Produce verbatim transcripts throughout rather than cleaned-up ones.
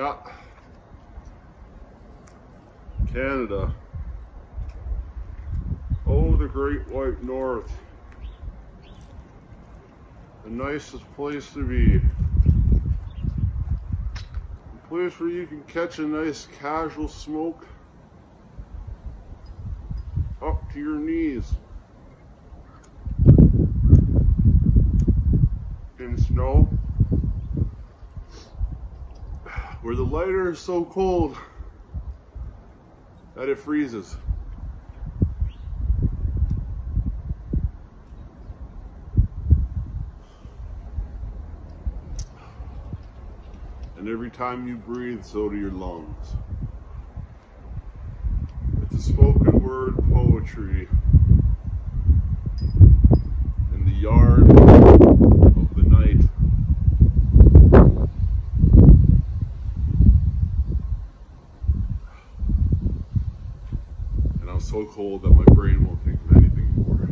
Yeah. Canada. Oh, the great white north. The nicest place to be. A place where you can catch a nice casual smoke up to your knees in snow, where the lighter is so cold that it freezes. And every time you breathe, so do your lungs. It's a spoken word poetry in the yard of the night. And I'm so cold that my brain won't think of anything more.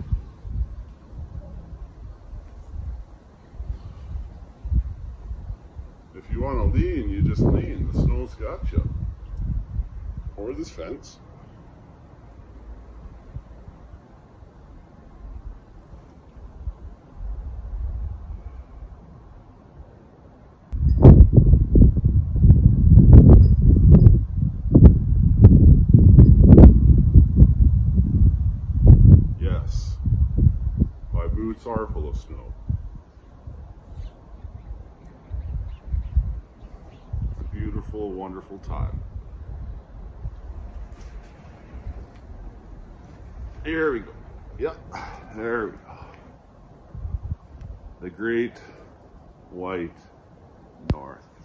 If you want to lean, you just lean. The snow's got you. Or this fence. Yes, my boots are full of snow. Beautiful, wonderful time. Here we go. Yep, there we go. The great white north.